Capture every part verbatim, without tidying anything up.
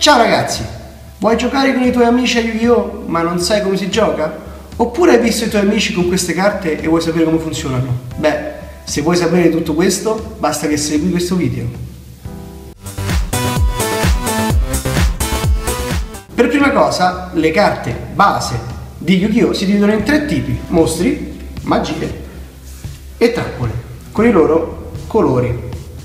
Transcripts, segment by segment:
Ciao ragazzi, vuoi giocare con i tuoi amici a Yu-Gi-Oh ma non sai come si gioca? Oppure hai visto i tuoi amici con queste carte e vuoi sapere come funzionano? Beh, se vuoi sapere tutto questo, basta che segui questo video. Per prima cosa, le carte base di Yu-Gi-Oh si dividono in tre tipi: mostri, magie e trappole, con i loro colori.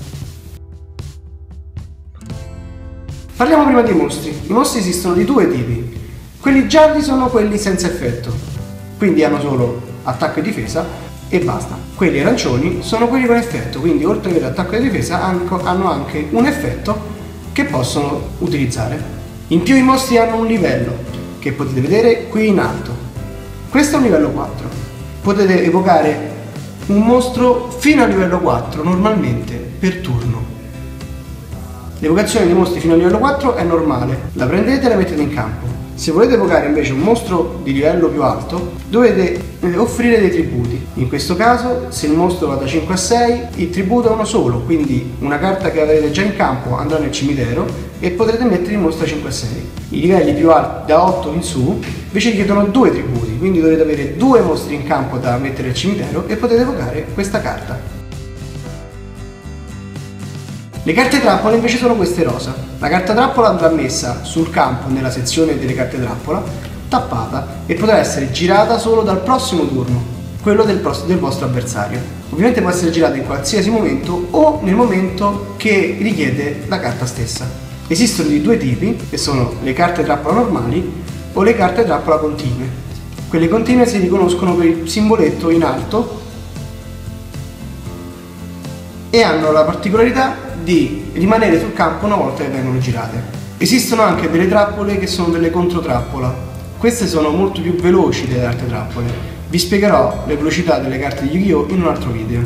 Parliamo prima dei mostri. I mostri esistono di due tipi. Quelli gialli sono quelli senza effetto, quindi hanno solo attacco e difesa e basta. Quelli arancioni sono quelli con effetto, quindi oltre ad avere attacco e difesa hanno anche un effetto che possono utilizzare. In più i mostri hanno un livello che potete vedere qui in alto. Questo è un livello quattro. Potete evocare un mostro fino a livello quattro normalmente per turno. L'evocazione dei mostri fino a livello quattro è normale, la prendete e la mettete in campo. Se volete evocare invece un mostro di livello più alto, dovete offrire dei tributi. In questo caso, se il mostro va da cinque a sei, il tributo è uno solo, quindi una carta che avrete già in campo andrà nel cimitero e potrete mettere il mostro a cinque a sei. I livelli più alti, da otto in su, invece chiedono due tributi, quindi dovete avere due mostri in campo da mettere al cimitero e potete evocare questa carta. Le carte trappola invece sono queste rosa. La carta trappola andrà messa sul campo nella sezione delle carte trappola, tappata, e potrà essere girata solo dal prossimo turno, quello del, del vostro avversario. Ovviamente può essere girata in qualsiasi momento o nel momento che richiede la carta stessa. Esistono di due tipi, che sono le carte trappola normali o le carte trappola continue. Quelle continue si riconoscono per il simboletto in alto e hanno la particolarità di rimanere sul campo una volta che vengono girate. Esistono anche delle trappole che sono delle controtrappola. Queste sono molto più veloci delle altre trappole. Vi spiegherò le velocità delle carte di Yu-Gi-Oh in un altro video.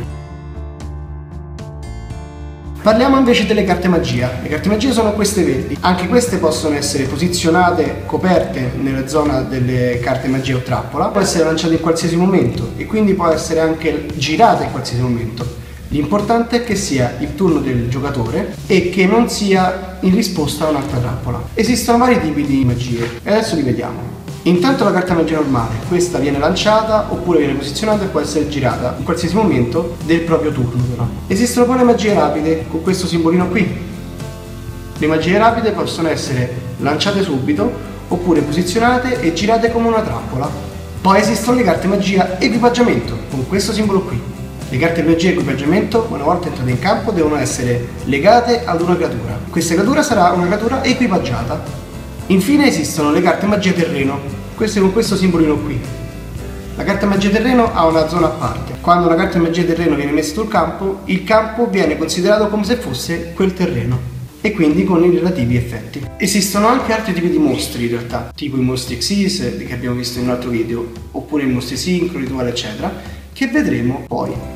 Parliamo invece delle carte magia. Le carte magia sono queste verdi. Anche queste possono essere posizionate, coperte nella zona delle carte magia o trappola. Può essere lanciata in qualsiasi momento e quindi può essere anche girata in qualsiasi momento. L'importante è che sia il turno del giocatore e che non sia in risposta a un'altra trappola. Esistono vari tipi di magie e adesso li vediamo. Intanto la carta magia normale, questa viene lanciata oppure viene posizionata e può essere girata in qualsiasi momento del proprio turno però. Esistono poi le magie rapide con questo simbolino qui. Le magie rapide possono essere lanciate subito oppure posizionate e girate come una trappola. Poi esistono le carte magia equipaggiamento con questo simbolo qui. Le carte magia equipaggiamento, una volta entrate in campo, devono essere legate ad una creatura. Questa creatura sarà una creatura equipaggiata. Infine esistono le carte magia terreno, queste con questo simbolino qui. La carta magia terreno ha una zona a parte. Quando una carta magia terreno viene messa sul campo, il campo viene considerato come se fosse quel terreno e quindi con i relativi effetti. Esistono anche altri tipi di mostri in realtà, tipo i mostri Xyz che abbiamo visto in un altro video, oppure i mostri sincro, rituale eccetera, che vedremo poi.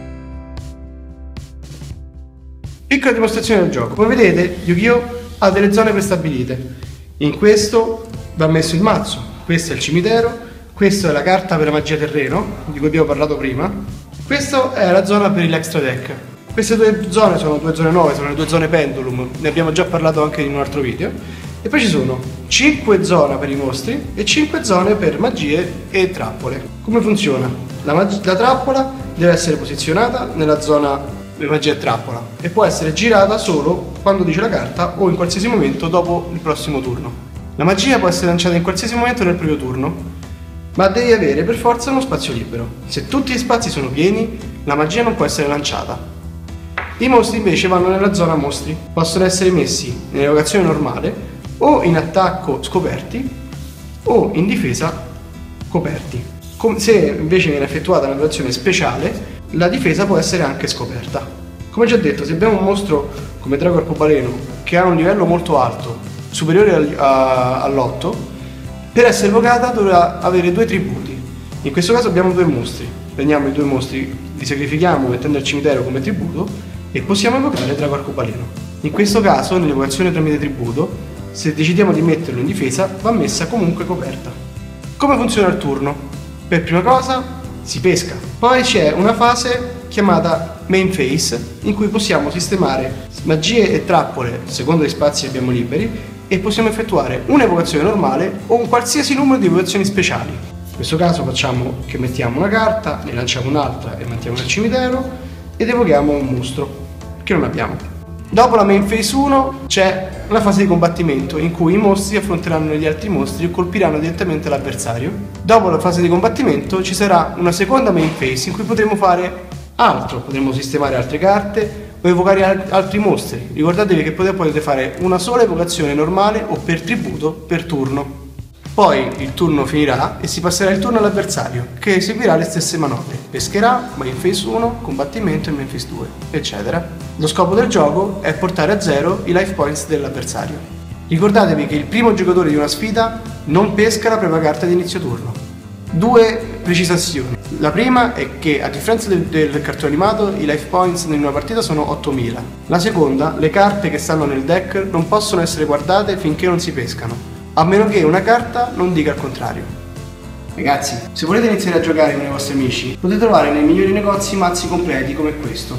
Piccola dimostrazione del gioco. Come vedete, Yu-Gi-Oh ha delle zone prestabilite. In questo va messo il mazzo, questo è il cimitero, questa è la carta per la magia terreno, di cui abbiamo parlato prima. Questa è la zona per l'extra deck. Queste due zone sono due zone nuove, sono le due zone pendulum, ne abbiamo già parlato anche in un altro video. E poi ci sono cinque zone per i mostri e cinque zone per magie e trappole. Come funziona? La, la trappola deve essere posizionata nella zona magia e trappola e può essere girata solo quando dice la carta o in qualsiasi momento dopo il prossimo turno. La magia può essere lanciata in qualsiasi momento nel proprio turno, ma devi avere per forza uno spazio libero. Se tutti gli spazi sono pieni, la magia non può essere lanciata. I mostri invece vanno nella zona mostri, possono essere messi in evocazione normale o in attacco scoperti o in difesa coperti. Se invece viene effettuata una evocazione speciale, la difesa può essere anche scoperta. Come già detto, se abbiamo un mostro come Drago Arcobaleno che ha un livello molto alto, superiore all'otto, per essere evocata dovrà avere due tributi. In questo caso abbiamo due mostri. Prendiamo i due mostri, li sacrifichiamo mettendo al cimitero come tributo e possiamo evocare Drago Arcobaleno. In questo caso, nell'evocazione tramite tributo, se decidiamo di metterlo in difesa, va messa comunque coperta. Come funziona il turno? Per prima cosa si pesca, poi c'è una fase chiamata main phase in cui possiamo sistemare magie e trappole secondo gli spazi che abbiamo liberi e possiamo effettuare un'evocazione normale o un qualsiasi numero di evocazioni speciali. In questo caso facciamo che mettiamo una carta, ne lanciamo un'altra e mettiamo nel cimitero ed evochiamo un mostro che non abbiamo. Dopo la main phase uno c'è la fase di combattimento in cui i mostri affronteranno gli altri mostri e colpiranno direttamente l'avversario. Dopo la fase di combattimento ci sarà una seconda main phase in cui potremo fare altro, potremo sistemare altre carte o evocare altri mostri. Ricordatevi che potete fare una sola evocazione normale o per tributo per turno. Poi il turno finirà e si passerà il turno all'avversario, che eseguirà le stesse manovre. Pescherà, main phase uno, combattimento e main phase due, eccetera. Lo scopo del gioco è portare a zero i life points dell'avversario. Ricordatevi che il primo giocatore di una sfida non pesca la propria carta di inizio turno. Due precisazioni. La prima è che, a differenza del, del cartone animato, i life points in una partita sono ottomila. La seconda, le carte che stanno nel deck non possono essere guardate finché non si pescano, a meno che una carta non dica il contrario. Ragazzi, se volete iniziare a giocare con i vostri amici, potete trovare nei migliori negozi mazzi completi come questo.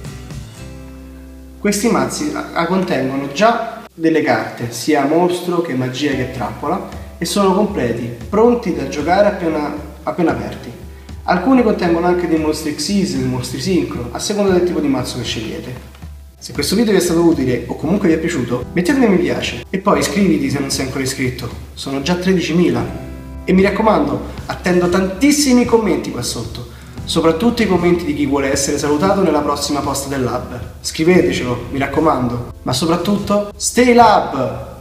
Questi mazzi contengono già delle carte, sia mostro che magia che trappola, e sono completi, pronti da giocare appena, appena aperti. Alcuni contengono anche dei mostri Xyz, dei mostri sincro, a seconda del tipo di mazzo che scegliete. Se questo video vi è stato utile o comunque vi è piaciuto, mettete mi piace e poi iscriviti se non sei ancora iscritto. Sono già tredicimila. E mi raccomando, attendo tantissimi commenti qua sotto, soprattutto i commenti di chi vuole essere salutato nella prossima posta del lab. Scrivetecelo, mi raccomando, ma soprattutto stay lab!